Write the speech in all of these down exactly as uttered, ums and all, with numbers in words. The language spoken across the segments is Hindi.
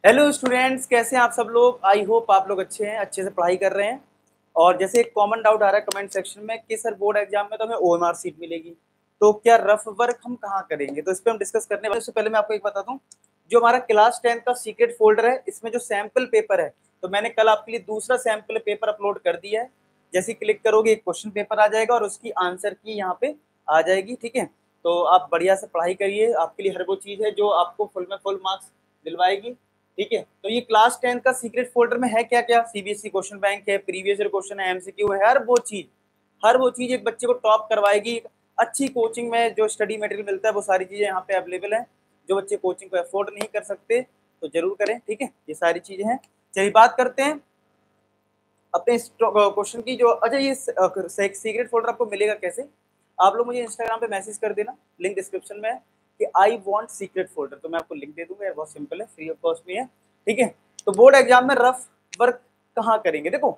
हेलो स्टूडेंट्स, कैसे हैं आप सब लोग। आई होप आप लोग अच्छे हैं, अच्छे से पढ़ाई कर रहे हैं। और जैसे एक कॉमन डाउट आ रहा है कमेंट सेक्शन में कि सर बोर्ड एग्जाम में तो हमें ओएमआर सीट मिलेगी, तो क्या रफ वर्क हम कहाँ करेंगे। तो इस पर हम डिस्कस करने वाले। उससे पहले मैं आपको एक बता दूं, जो हमारा क्लास टेंथ का सीक्रेट फोल्डर है, इसमें जो सैंपल पेपर है, तो मैंने कल आपके लिए दूसरा सैंपल पेपर अपलोड कर दिया है। जैसे क्लिक करोगे एक क्वेश्चन पेपर आ जाएगा और उसकी आंसर की यहाँ पे आ जाएगी। ठीक है, तो आप बढ़िया से पढ़ाई करिए, आपके लिए हर वो चीज़ है जो आपको फुल में फुल मार्क्स दिलवाएगी। ठीक है, तो ये क्लास टेंथ का सीक्रेट फोल्डर में है क्या क्या, सीबीएसई क्वेश्चन बैंक है, प्रीवियस ईयर क्वेश्चन है, एमसीक्यू है, हर वो चीज हर वो चीज एक बच्चे को टॉप करवाएगी। अच्छी कोचिंग में जो स्टडी मटेरियल मिलता है वो सारी चीजें यहाँ पे अवेलेबल है। जो बच्चे कोचिंग को अफोर्ड नहीं कर सकते तो जरूर करें। ठीक है, ये सारी चीजें हैं। चलिए बात करते हैं अपने क्वेश्चन की। जो अच्छा, ये सीक्रेट फोल्डर आपको मिलेगा कैसे, आप लोग मुझे इंस्टाग्राम पे मैसेज कर देना, लिंक डिस्क्रिप्शन में है कि आई वांट सीक्रेट फोल्डर, तो मैं आपको लिंक दे दूंगा। बहुत सिंपल है, फ्री ऑफ कॉस्ट में है। ठीक है, तो बोर्ड एग्जाम में रफ वर्क कहाँ करेंगे। देखो,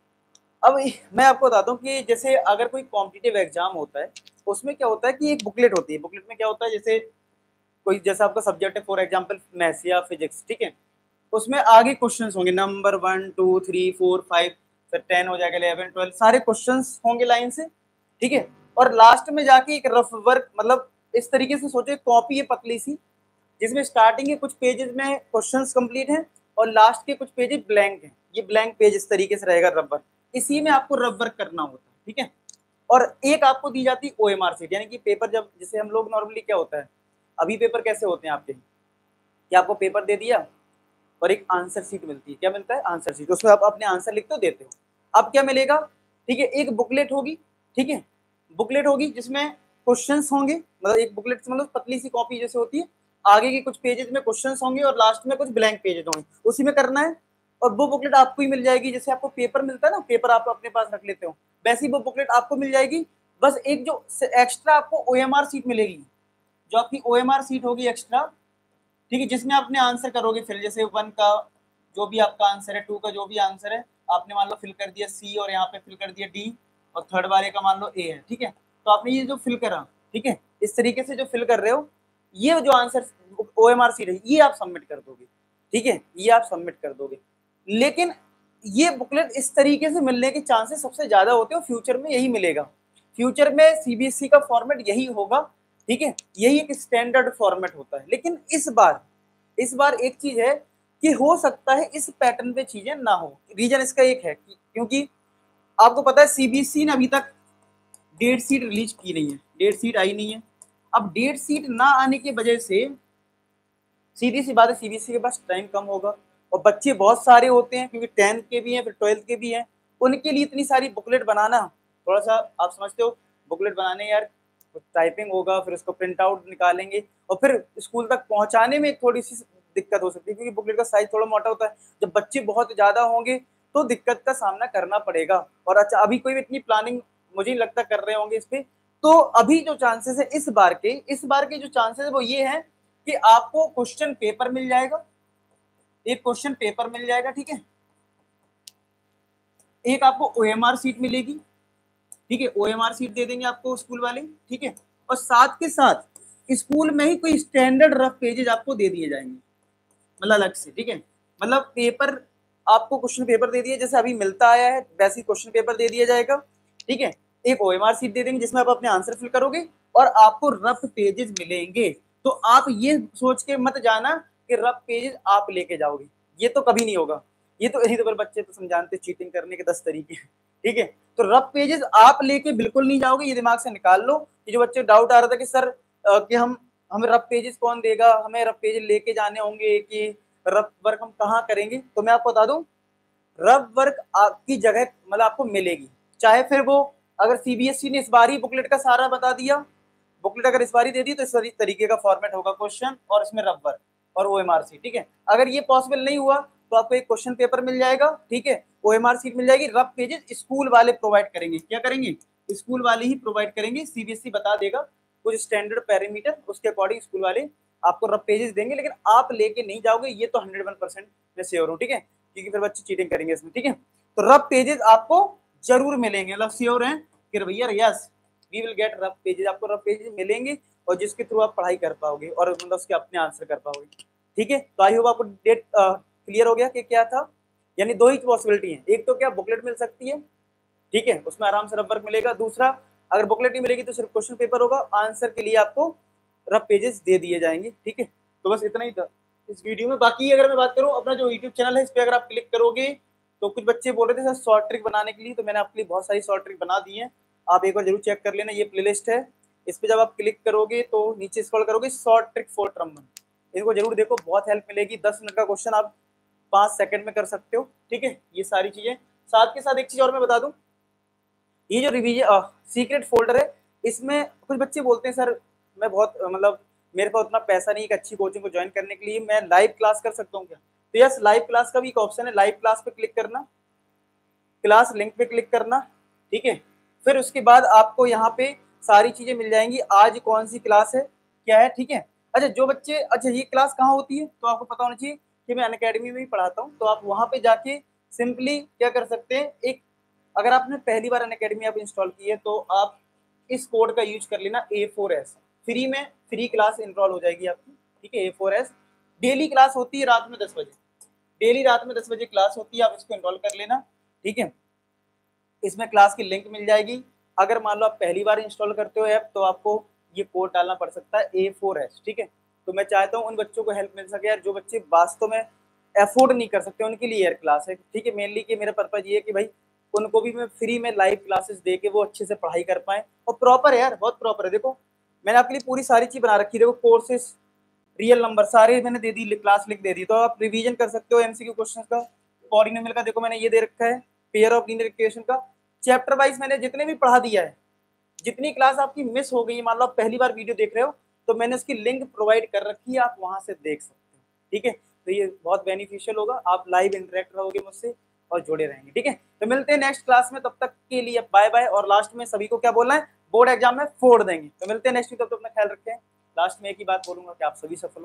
अब मैं आपको बताता हूँ कि जैसे अगर कोई कॉम्पिटिटिव एग्जाम होता है, उसमें क्या होता है कि एक बुकलेट होती है। बुकलेट में क्या होता है, जैसे कोई जैसा आपका सब्जेक्ट है, फॉर एग्जाम्पल मैथ्स या फिजिक्स, ठीक है, उसमें आगे क्वेश्चंस होंगे, number one two three four five, फिर टेन हो जाएगा, इलेवन ट्वेल्व, सारे क्वेश्चंस होंगे लाइन से। ठीक है, और लास्ट में जाके एक रफ वर्क, मतलब इस तरीके से सोचो, कॉपी है पतली सी, जिसमें स्टार्टिंग के कुछ पेजेस में क्वेश्चंस कंप्लीट हैं और लास्ट के कुछ पेजेस ब्लैंक हैं। ये ब्लैंक पेज इस तरीके से रहेगा रफ वर्क, इसी में आपको रफ वर्क करना होता है। ठीक है, और एक आपको दी जाती है ओएमआर सीट, यानी कि पेपर जब, जैसे हम लोग नॉर्मली क्या होता है, अभी पेपर कैसे होते हैं आपके, कि आपको पेपर दे दिया और एक आंसर सीट मिलती है। क्या मिलता है? Answer sheet. उसमें आप अपने आंसर लिखते हो, देते हो। अब क्या मिलेगा, ठीक है, एक बुकलेट होगी। ठीक है, बुकलेट होगी जिसमें क्वेश्चंस होंगे, मतलब एक बुकलेट मतलब पतली सी कॉपी जैसे होती है, आगे के कुछ पेजेस में क्वेश्चंस होंगे और लास्ट में कुछ ब्लैंक पेजेस होंगे, उसी में करना है। और वो बुकलेट आपको ही मिल जाएगी, जैसे आपको पेपर मिलता है ना, पेपर आप अपने पास रख लेते हो, वैसी वो बुकलेट आपको मिल जाएगी। बस एक जो एक्स्ट्रा आपको ओएमआर सीट मिलेगी, जो आपकी ओएमआर सीट होगी एक्स्ट्रा, ठीक है, जिसमें आपने आंसर करोगे फिर, जैसे वन का जो भी आपका आंसर है, टू का जो भी आंसर है, आपने मान लो फिल कर दिया सी, और यहाँ पे फिल कर दिया डी, और थर्ड वाले का मान लो ए है। ठीक है, तो आपने ये जो फिल करा, ठीक है, इस तरीके से जो फिल कर रहे हो, ये जो आंसर ओएमआर सीट है, ये आप सबमिट कर दोगे। ठीक है, ये आप सबमिट कर दोगे। लेकिन ये बुकलेट इस तरीके से मिलने के चांसेस सबसे ज्यादा होते हैं, फ्यूचर में यही मिलेगा। फ्यूचर में सीबीएसई का फॉर्मेट यही होगा। ठीक है, यही एक स्टैंडर्ड फॉर्मेट होता है। लेकिन इस बार इस बार एक चीज है कि हो सकता है इस पैटर्न पे चीजें ना हो। रीजन इसका एक है कि, क्योंकि आपको पता है सीबीएसई ने अभी तक डेट शीट रिलीज की नहीं है, डेट शीट आई नहीं है। अब डेट शीट ना आने की वजह से सीधी सी बात है, सीबीएसई के पास टाइम कम होगा, और बच्चे बहुत सारे होते हैं, क्योंकि टेंथ के भी हैं, फिर ट्वेल्थ के भी हैं। उनके लिए इतनी सारी बुकलेट बनाना थोड़ा सा, आप समझते हो, बुकलेट बनाने यार टाइपिंग होगा, फिर उसको प्रिंट आउट निकालेंगे, और फिर स्कूल तक पहुंचाने में थोड़ी सी दिक्कत हो सकती है, क्योंकि बुकलेट का साइज थोड़ा मोटा होता है। जब बच्चे बहुत ज्यादा होंगे तो दिक्कत का सामना करना पड़ेगा। और अच्छा, अभी कोई भी इतनी प्लानिंग मुझे नहीं लगता कर रहे होंगे इस पे। तो अभी जो चांसेस है इस बार के इस बार के जो चांसेस है वो ये है कि आपको क्वेश्चन पेपर मिल जाएगा, एक क्वेश्चन पेपर मिल जाएगा। ठीक है, एक आपको ओएमआर सीट मिलेगी। ठीक है, ओएमआर सीट दे देंगे आपको स्कूल वाले। ठीक है, और साथ के साथ स्कूल में ही कोई स्टैंडर्ड रफ पेजेस आपको दे दिए जाएंगे, मतलब अलग से। ठीक है, मतलब पेपर, आपको क्वेश्चन पेपर दे दिए जैसे अभी मिलता आया है, वैसे ही क्वेश्चन पेपर दे दिया जाएगा। ठीक है, एक ओएमआर सीट दे देंगे जिसमें आप अपने आंसर फिल करोगे, और आपको रफ पेजेस मिलेंगे। तो आप ये सोच के मत जाना कि रफ पेजेस आप लेके जाओगे, ये तो कभी नहीं होगा। ये तो इसी तो बच्चे तो समझाते चीटिंग करने के दस तरीके हैं। ठीक है, तो रफ पेजेस आप लेके बिल्कुल नहीं जाओगे, ये दिमाग से निकाल लो। कि जो बच्चे डाउट आ रहा था कि सर अ, कि हम हमें रफ पेजेस कौन देगा, हमें रफ पेजेस लेके जाने होंगे कि रफ वर्क हम कहाँ करेंगे, तो मैं आपको बता दूं, रफ वर्क आपकी जगह मतलब आपको मिलेगी। चाहे फिर वो, अगर सीबीएसई ने इस बार ही बुकलेट का सारा बता दिया, बुकलेट अगर इस बार ही दे दी, तो इस तरीके का फॉर्मेट होगा क्वेश्चन और इसमें रफ वर्क और ओएमआर सीट। ठीक है, अगर ये पॉसिबल नहीं हुआ तो आपको एक क्वेश्चन पेपर मिल जाएगा। ठीक है, ओएमआर सीट मिल जाएगी, रफ पेजेस स्कूल वाले प्रोवाइड करेंगे। क्या करेंगे? स्कूल वाले ही प्रोवाइड करेंगे, सीबीएसई बता देगा कुछ स्टैंडर्ड पैरामीटर, उसके अकॉर्डिंग स्कूल वाले आपको रफ पेजेस देंगे, लेकिन आप लेके नहीं जाओगे, ये तो हंड्रेड वन परसेंट मैं श्योर हूँ। ठीक है, क्योंकि फिर बच्चे चीटिंग करेंगे इसमें। ठीक है, तो रफ पेजेस आपको जरूर मिलेंगे, मतलब श्योर हैं कि भैया yes we will get rough pages, आपको रफ पेजेस मिलेंगे, और जिसके थ्रू आप पढ़ाई कर पाओगे और मतलब उसके अपने आंसर कर पाओगे। ठीक है, तो आई होप आपको डेट क्लियर हो गया कि क्या था। यानी दो ही पॉसिबिलिटी है, एक तो क्या बुकलेट मिल सकती है, ठीक है, उसमें आराम से रफ वर्क मिलेगा। दूसरा, अगर बुकलेट नहीं मिलेगी तो सिर्फ क्वेश्चन पेपर होगा, आंसर के लिए आपको रफ पेजेस दे दिए जाएंगे। ठीक है, तो बस इतना ही था इस वीडियो में। बाकी अगर मैं बात करूं अपना जो यूट्यूब चैनल है, इस पर अगर आप क्लिक करोगे तो कुछ बच्चे बोल रहे थे सर शॉर्ट ट्रिक बनाने के लिए, तो मैंने आपके लिए बहुत सारी शॉर्ट ट्रिक बना दी है, आप एक बार जरूर चेक कर लेना। ये प्लेलिस्ट है, इस पर जब आप क्लिक करोगे तो नीचे स्क्रॉल करोगे शॉर्ट ट्रिक फॉर ट्रम्बन, इनको जरूर देखो, बहुत हेल्प मिलेगी। दस मिनट का क्वेश्चन आप पाँच सेकंड में कर सकते हो। ठीक है, ये सारी चीजें। साथ के साथ एक चीज और मैं बता दूं, ये जो रिवीजन सीक्रेट फोल्डर है, इसमें कुछ बच्चे बोलते हैं सर मैं बहुत मतलब मेरे पास उतना पैसा नहीं है एक अच्छी कोचिंग को ज्वाइन करने के लिए, मैं लाइव क्लास कर सकता हूँ क्या? तो यस, लाइव क्लास का भी एक ऑप्शन है, लाइव क्लास पे क्लिक करना, क्लास लिंक पे क्लिक करना, ठीक है। फिर उसके बाद आपको यहाँ पे सारी चीजें मिल जाएंगी, आज कौन सी क्लास है, क्या है, ठीक है। अच्छा, जो बच्चे, अच्छा ये क्लास कहाँ होती है, तो आपको पता होना चाहिए कि मैं अनअकैडमी में ही पढ़ाता हूँ, तो आप वहाँ पे जाके सिंपली क्या कर सकते हैं, एक अगर आपने पहली बार अनअकैडमी ऐप इंस्टॉल की है तो आप इस कोड का यूज कर लेना, ए फोर एस, फ्री में फ्री क्लास इनरोल हो जाएगी आपकी। ठीक है, A four S daily class होती है रात में दस बजे, डेली रात में दस बजे क्लास होती है, आप इसको इनरोल कर लेना। ठीक है, इसमें क्लास की लिंक मिल जाएगी। अगर मान लो आप पहली बार इंस्टॉल करते हो ऐप तो आपको ये कोड डालना पड़ सकता है, ए फोर एस। ठीक है, तो मैं चाहता हूँ उन बच्चों को हेल्प मिल सके यार, जो बच्चे वास्तव में अफोर्ड नहीं कर सकते, उनके लिए यार क्लास है। ठीक है, मेनली कि मेरा पर्पज ये है कि भाई उनको भी मैं फ्री में लाइव क्लासेस दे के वो अच्छे से पढ़ाई कर पाए, और प्रॉपर है यार, बहुत प्रॉपर है। देखो मैंने आपके लिए पूरी सारी चीज बना रखी है, देखो कोर्सेस, रियल नंबर सारे मैंने दे दी, क्लास लिंक दे दी, तो आप रिवीजन कर सकते हो एमसीक्यू क्वेश्चंस का, पॉलिनोमियल का देखो मैंने ये दे रखा है, पेयर ऑफ लीनियर इक्वेशन का, चैप्टर वाइज मैंने जितने भी पढ़ा दिया है। जितनी क्लास आपकी मिस हो गई, मान लो आप पहली बार वीडियो देख रहे हो तो मैंने उसकी लिंक प्रोवाइड कर रखी है, आप वहां से देख सकते हो। ठीक है, तो ये बहुत बेनिफिशियल होगा, आप लाइव इंटरेक्ट रहोगे मुझसे और जुड़े रहेंगे। ठीक है, तो मिलते हैं नेक्स्ट क्लास में, तब तक के लिए बाय बाय। और लास्ट में सभी को क्या बोलना है, बोर्ड एग्जाम में फोड़ देंगे। तो मिलते हैं नेक्स्ट वीक, तब तक अपना ख्याल रखें। लास्ट में एक ही बात बोलूंगा कि आप सभी सफल